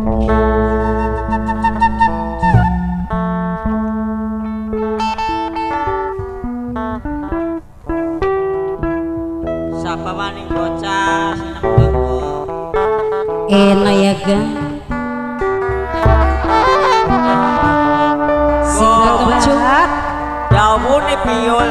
Sapa maning bocah seneng tunggu. Enak ya ga. Sing kencung. Daune piul.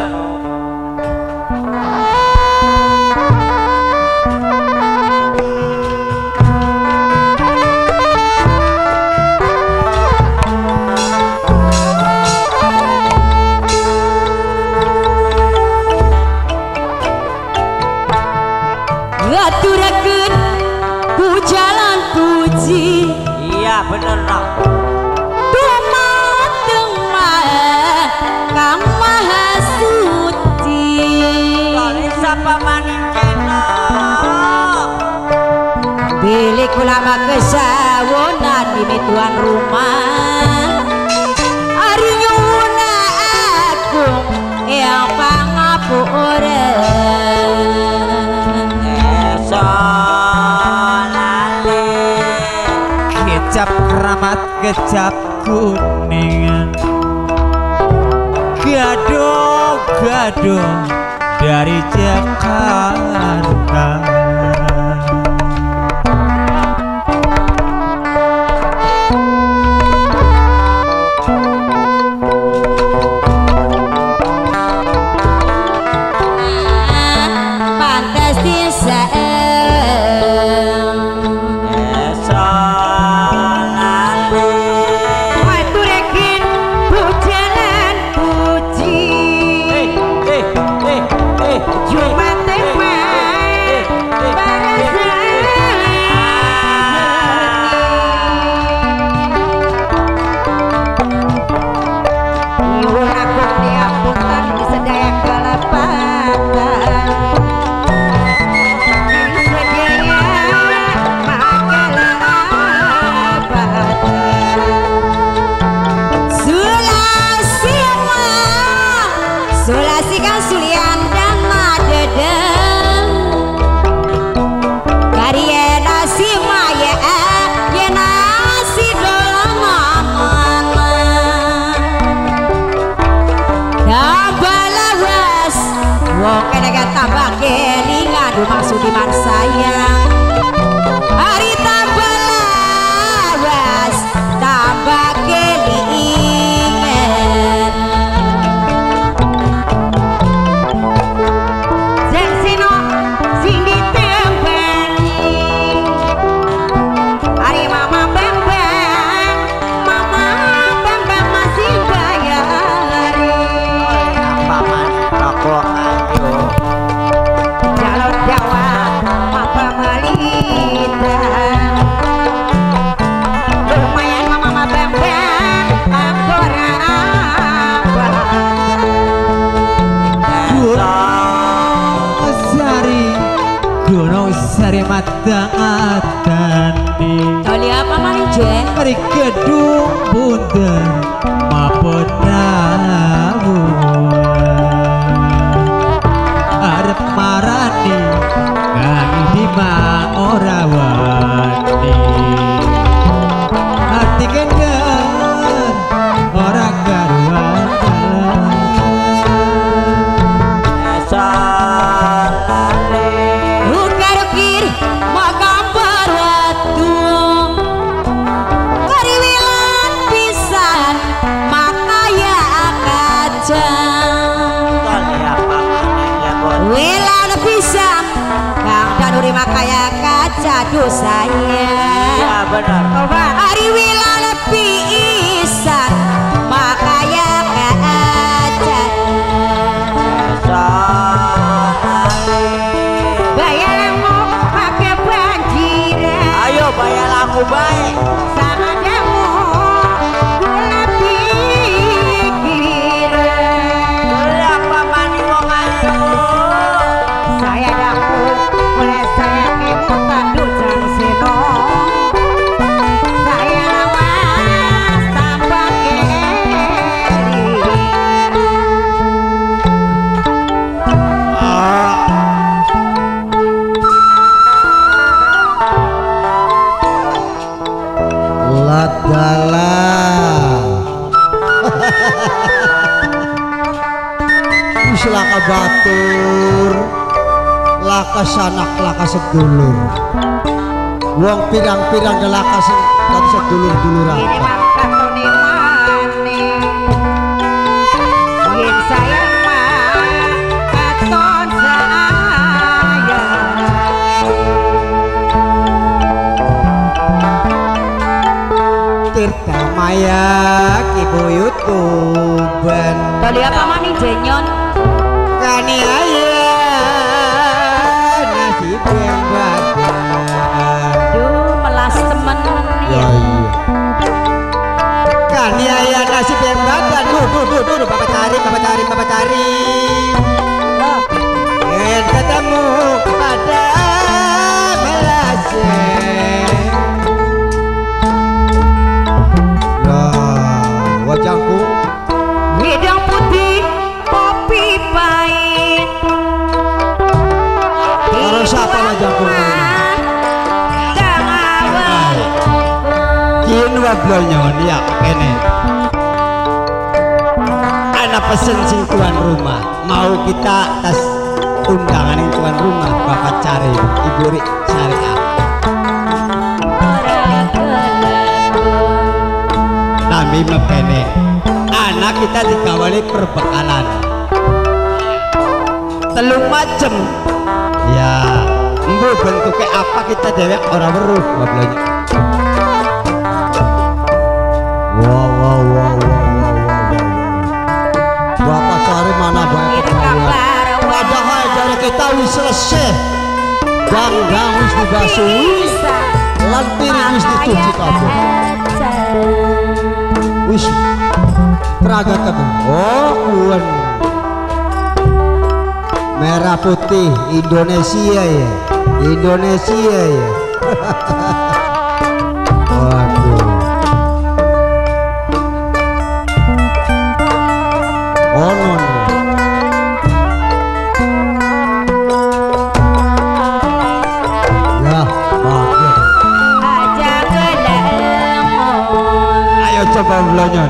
Ngaturakeun pujalan puji. Iya bener nak. Dumateng Kang Maha Suci. Kali sapa maning kena. Bilih kula makesawona di tuan rumah. Ari nyuwuna agung yang pangapuran. Solale kecap keramat kecap kuningan gado-gado dari Jakarta. Pantes Sulasi Kang Sulian dan Madedeng Karya nasi maya ya nasi dolaman Dabalawas wong kena tambah kelingan maksud di sayang hari tabalawas tambah kelingan Sari mata atani Toli apa maning je? Hari gedung bunda mapenamu Arep marani kami bima ora wani Hati kenger ora karuan Makaya kaca dosanya ya benar hari wilana pisan makaya kaca bayar lamu pakai banjiran ayo bayar lamu baik sama jamu gula pikiran berapa mani wong ayo saya dapur oleh saya kemutan ducang seno saya lawas batur lakas anak lakas sedulur wong pirang-pirang lakas dan sedulur-dulur ini apa mangkatone maning yen sayang mah katon saya Tirta Maya Kibuyut Tuban Bali apa maning jenyon Kani ayah nasib yang badan duh melas temen ya iya Kani ayah nasib yang badan duh Bapak cari loh Ingin ketemu pada melasih Lah wajahku hidung putih kopi pahit Karo siapa wajahku Kini wablonyon ya kene Anak pesen sing tuan rumah mau kita tas undangan yang tuan rumah Bapak cari Ibu Rik Syariah Nami mekene anak kita dikawali perbekalan telung macem ya embu bentuknya apa kita dewek orang weruh wablonyon wow Bapak cari mana baik padahal dari kita wis selesai gang wis dibasuh lan piring wis dicuci kabeh wis peragat kabeh oh kuwen merah putih Indonesia ya waduh ono ya bagus aja kelemon ayo coba blonyon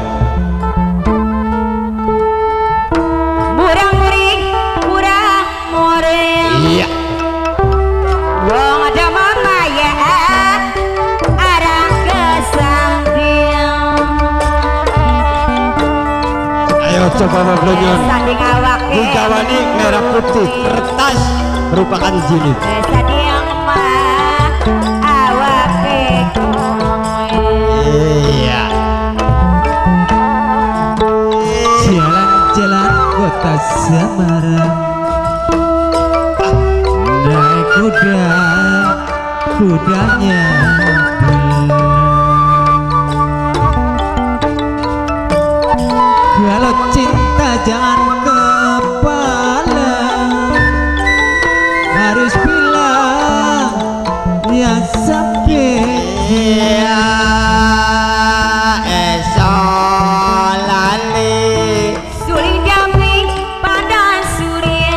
murang-muring iya wong ada mama ya arang kesanding ayo coba blonyon sanding awake Bugawani merah putih kertas merupakan jilid sanding mah awake iya Jalan-jalan kota Semarang naik kudanya kalau cinta jangan kepala harus bilang yang sampai iya esolali suling damping pada surya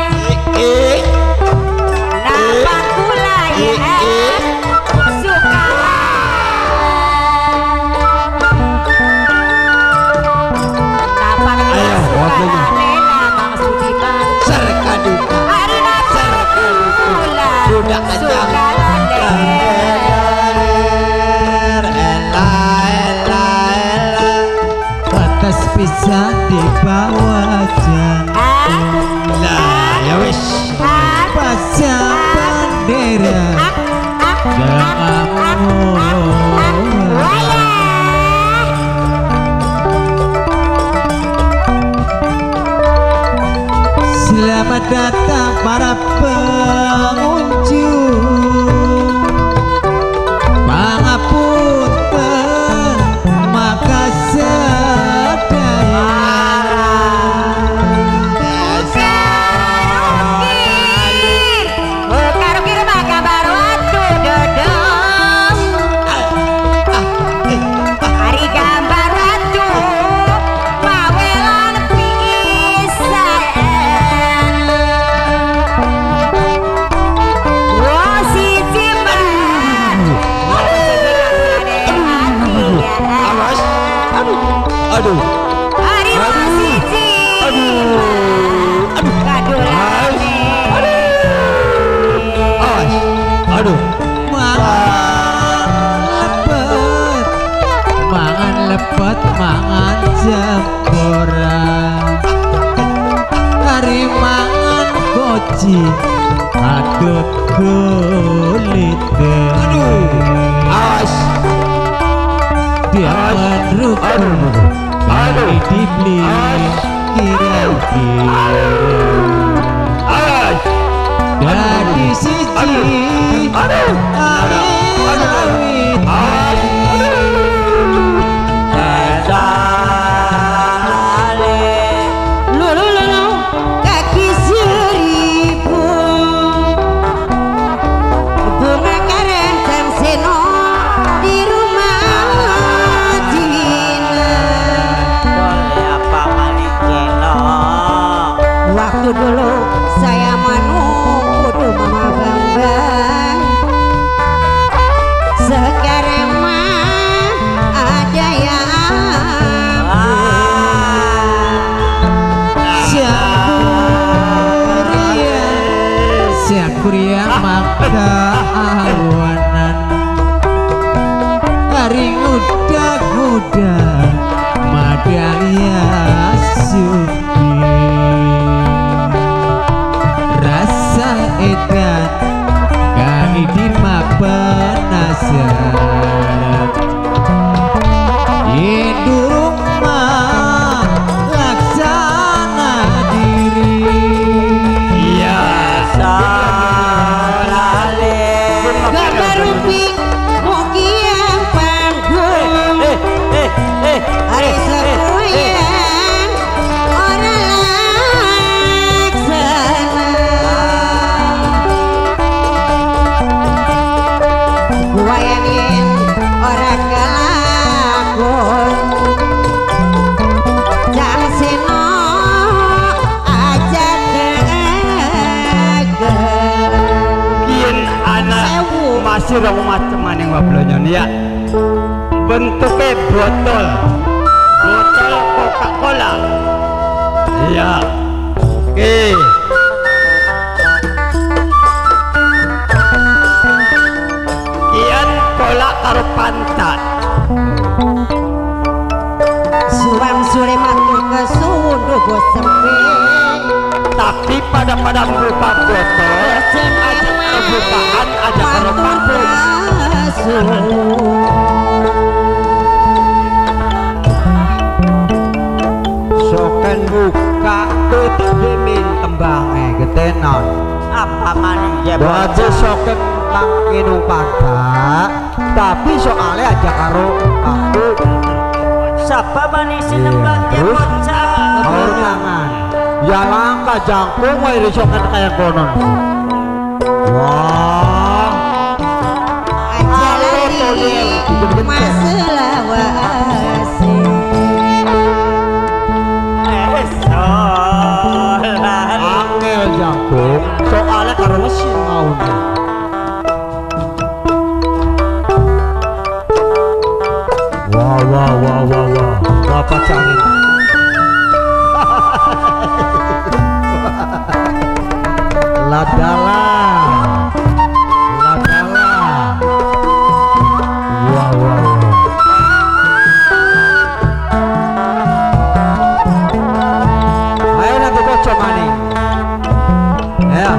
napan kula ya suka napan Ayo, waktunya. namang sudiman serka duka hari napan kula Sudah aja. suka batas pisah di bawah jalan lah ya wis pasang bendera Selamat datang para pengunjung Pangapunten maka sedaya Karukir mah gambar watu dodong Hari gambar watu mawelan pisan Wah si Cimba awas aduh Hari wah si Cimba Kadulan suci adut kulit. Awas. Dia rukun kali dibeli kira-kira dari siji awit kaki seribu bunga karen dan seno di rumah Dina. Boleh apa maning kelo? Waktu dulu saya kudu mama bambang, sekarang mah ada yang Syakuria maka awanan hari muda-muda Madalia suki rasa edan kali di penasaran hidung mah laksana diri gambar rumpik mukian panggung hari semuanya orang laksana buayanin orang kelakon jang seno aja Kian anak masih rong macam mana yang wablonyon ya bentuknya botol Coca-Cola ya oke kian cola karo pantat suang sore matur ke sundu bos sempe tapi pada buka botol aja kebukaan aja karo pantat Soken buka tutup demin tembangnya getenan. Apa maning jebot? Baca soken nang minum pada, tapi soalnya aja karo aku. Siapa maning sinembang Terus? jebot? Kau tangan. Ya langka jangkung wae di soken kayak konon. Wah, aja lari masalah wasi angel jangkung soalnya karo mesin maunya. Wah, bapak cari. Ladala. Wow. Ayo nanti bocor maning. Ya.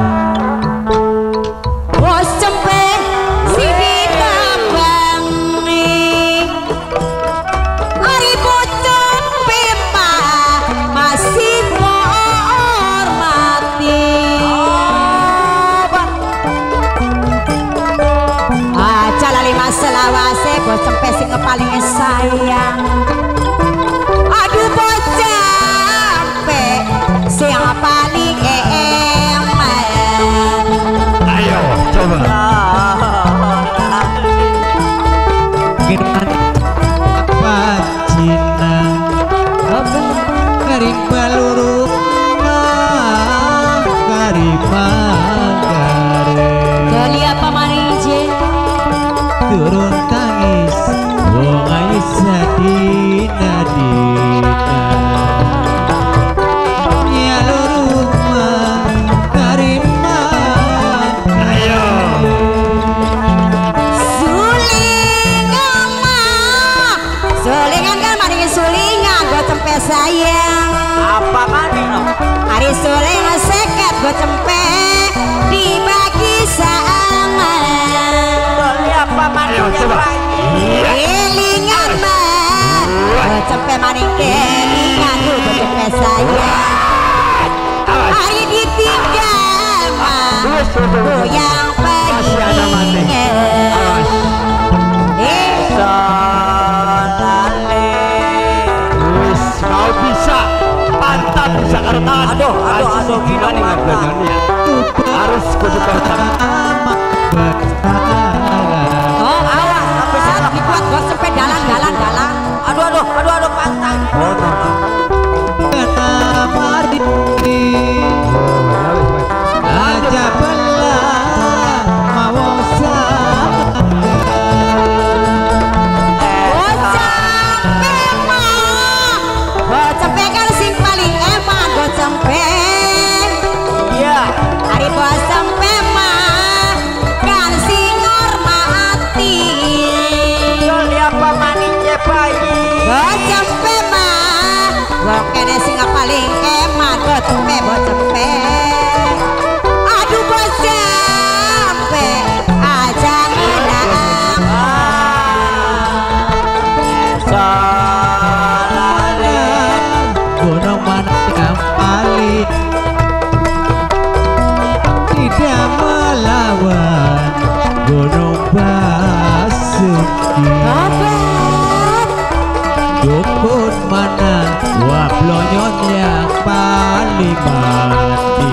bos sempe si ditambang nih hari bocor pepa masih menghormati calali masalah wase bos sempe sing paling sayang aduh bocah sampe sing paling ayo coba Gimana pacinan Karing baluruk Karing manggare Gali apa marije Turun tangis Wong ayu sadina-dina Ya luruk Karing ayo sulingan kan maning sulingan gue cempe sayang Apa maning no? hari suling seket gue cempe cepet maning kelingan ku cepet saya. Hari ditinggal mah goyang Masih ada mati. Awas. Sonale. Wis kau bisa pantang bisa karena Aduh, gila nih ngablonyon ya. Harus kudu pantang. Oh awas, bisa lebih kuat bos sampai dalang. Aduh, pantang. Oh, no. Kenapa aja belah mau Bocempe kan sing paling eman bocempe. Iya. Hari bocempe mah kan sing hormati. Yol apa maninnya bayi. Bocempe mah wong kene sing paling eman bocempe. Aduh bocempe aja ngenang. Sonale. gunung mana yang paling tidak melawan gunung Basuki. Obat Dukun mana wablonyon yang paling mati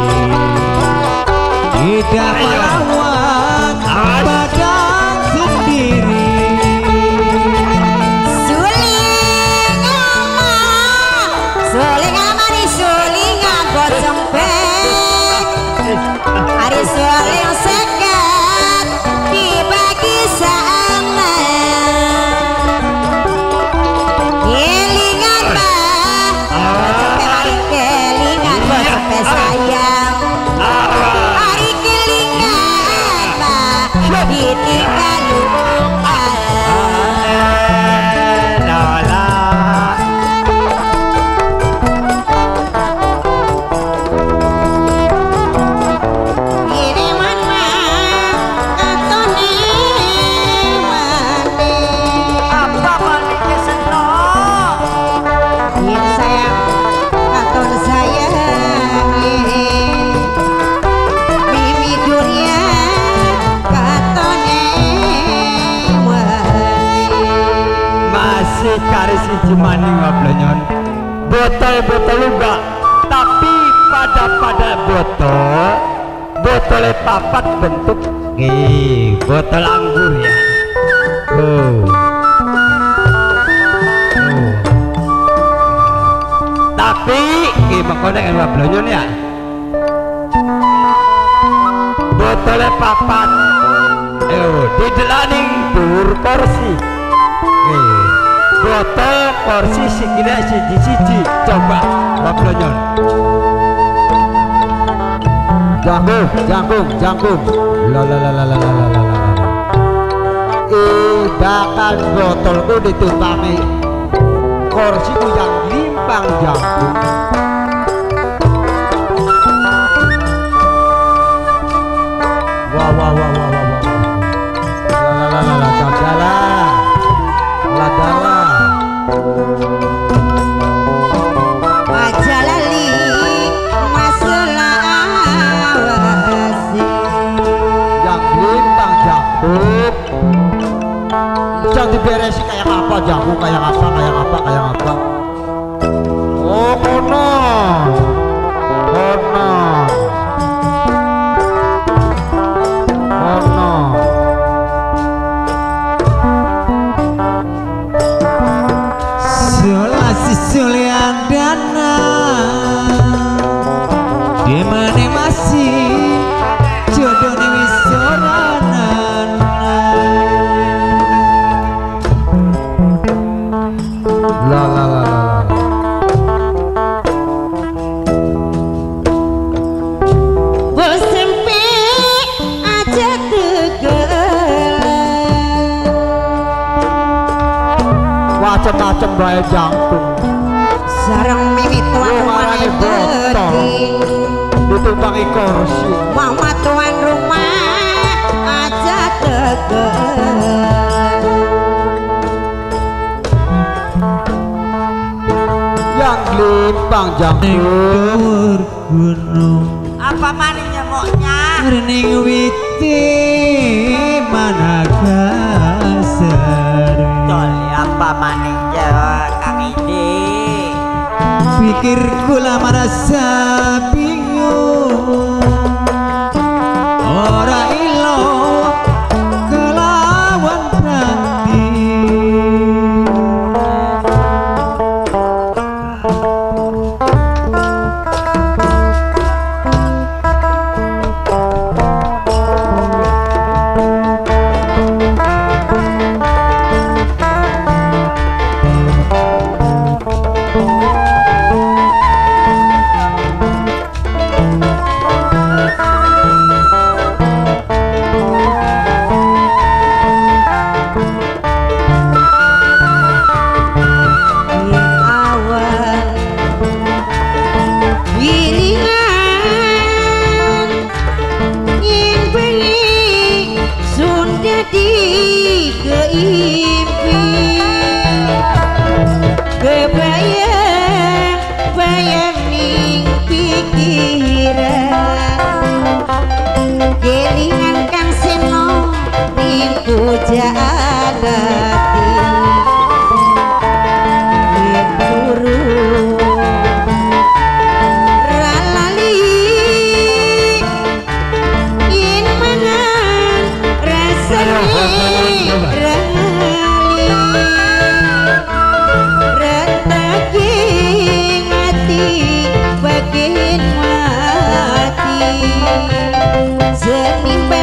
tidak melawan badan sendiri. sulingan mani sulingan bocempe. Hari suling sekat dibagi sana. Kelingan bah bocempe hari kelingan bocempe sayang. Hari kelingan bah ditinggal lupa. Ini mana atone mane. Apa maninnya senang? Yen sayang katon saya mimi dunia katone mane. Masih kari siji maning wablonyon. Botol-botol enggak, tapi pada botolnya papat bentuk botol anggur ya. Tapi makanya kan wablonyon ya. Botolnya papat. Di delaning dur kursi. Botol kursi sikile siji-siji. Coba wablonyon. Jangkung. Bahkan botolku ditumpangi kursiku yang limpang jangkung. Wah. Jalan. Aja lali masalah awasi. Yang limpang jangkung. Jangan diberesi kayak apa jangkung, kayak apa. Oh kono. Sulian dana di mana masih jodoh nih wisoranan. La. Bosempe aja tegelan. Macem-macem bae jangkung. Sarang mimi tuan rumah Lumarane botol. penting. Ditumpangi kursi. Mama tuan rumah aja tegelan. gampang ning jangkut. dhuwur gunung Apa maning nyemoknya? ning witi Managasar Doli apa maning Jawa Kang Ide? pikirku lah merasa bingung ora ilo kelawan nanti bayang ning pikiran kelingan kang seno ning pujaan hati yen turu ralali yen mangan rasane bagian mati senimbang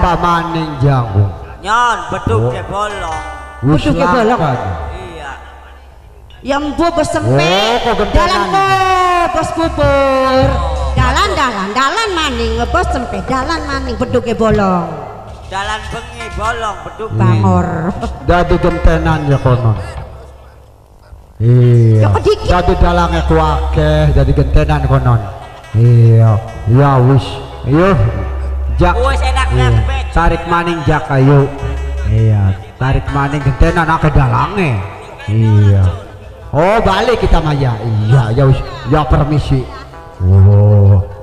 apa maning janggung Nyon beduk ke bolong. wis Beduk ke bolong. langkat. Iya. Yang bu besempe Oh, kok gentenan. dalam bos bubur. Dalan maning ngebos sempe dalan maning beduke bolong. Dalan bengi bolong beduk. Bangor. Dadi gentenan ya konon. Iya. Ya, kedikit. Dadi dalange kuake, dadi gentenan konon. Iya. Ya wis. Ayo. Jak. Wis enak Iya. lepet. Tarik maning jak ayo. Iya. Tarik maning gentenan ake dalange. Iya. Oh balik kita Maya. Iya. Ya wis. Ya permisi. Oh.